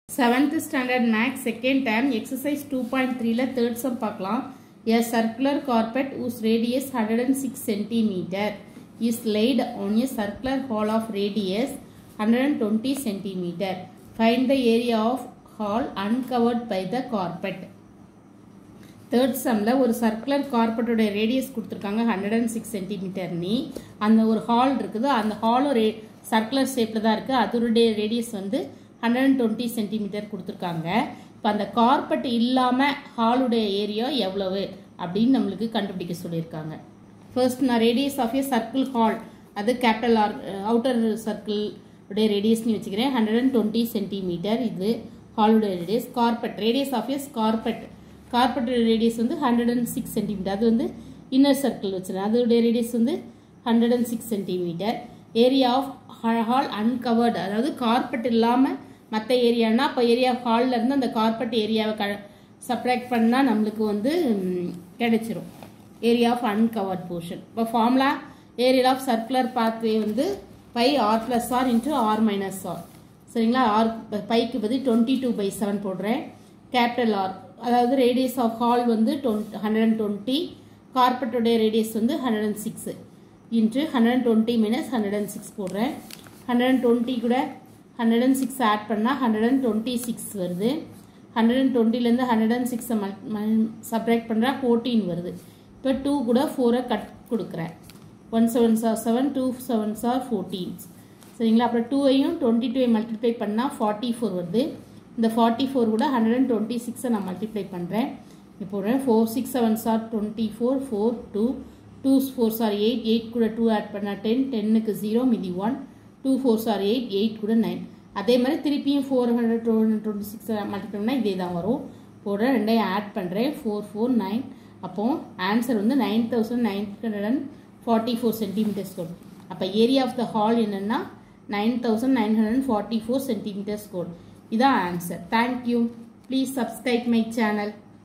7th standard max second term exercise 2.3 ல third sum பார்க்கலாம். A circular carpet whose radius 106 cm is laid on a circular hall of radius 120 cm. Find the area of hall uncovered by the carpet. Third sumல ஒரு circular carpet உடைய radius கொடுத்திருக்காங்க 106 cm நீ அந்த ஒரு hall இருக்குது அந்த hall ஒரு circular shapeல தான் இருக்கு அதோட radius வந்து 120 cm கொடுத்திருக்காங்க இப்ப அந்த கார்பெட் இல்லாம ஹால் உடைய ஏரியா எவ்வளவு அப்படினு நமக்கு கண்டுபிடிக்க சொல்லிருக்காங்க ஃபர்ஸ்ட் நான் radius of a circle hall அது கேபிடல் ஆர் அவுட்டர் சர்க்கிள் உடைய ரேடியஸ் நீ வெச்சுக்கிறேன் 120 cm இது ஹால் உடைய radius carpet radius of a carpet radius வந்து 106 cm அது வந்து இன்னர் சர்க்கிள் வெச்சுறேன் அதோட ரேடியஸ் வந்து 106 cm area of hall uncovered அதாவது கார்பெட் இல்லாம மத்த ஏரியானா அப்ப ஏரியா ஹால்ல இருந்து அந்த கார்பெட் ஏரியாவை சப்ட்ராக்ட் பண்ணா நமக்கு வந்து கிடைச்சிரும் ஏரியா ஆஃப் அன்கவர்ட் போர்ஷன் இப்ப formula area of circular pathway வந்து pi r plus r into r minus r சரிங்களா r பைக்கு பதில் 22/7 போடுறேன் கேபிடல் R அதாவது ரேடியஸ் ஆஃப் ஹால் வந்து 120 கார்பெட் உடைய ரேடியஸ் வந்து 106 into 120 minus 106 போடுறேன் 120 கூட 106 ஆட் பண்ணா 126 வருது 120 ல இருந்து 106 சப்ட்ராக்ட் பண்றா 14 வருது இப்ப 2 கூட 4 கட் கொடுக்கிறேன் 1 7 7 2 7 14 சரிங்களா அப்புறம் 2 ஐயும் 22 ஐ மல்டிப்ளை பண்ணா 44 வருது இந்த 44 கூட 126 நான் மல்டிப்ளை பண்றேன் இப்போ 4 6 7 24 4 2 2 4 8 8 கூட 2 ஆட் பண்ணா 10 10 க்கு 0 மீதி 1 2 4 8 8 கூட 9 அதே மாதிரி திருப்பியும் 426 மல்டிப்ளை பண்ணா இதே தான் வரும் போற ரெண்டையும் ஆட் பண்றேன் 4 4 9 அப்போ ஆன்சர் வந்து 9944 சென்டிமீட்டர் ஸ்கொயர் அப்ப ஏரியா ஆஃப் தி ஹால் என்னன்னா 9944 சென்டிமீட்டர் ஸ்கொயர் இதான் answer Thank you please subscribe my channel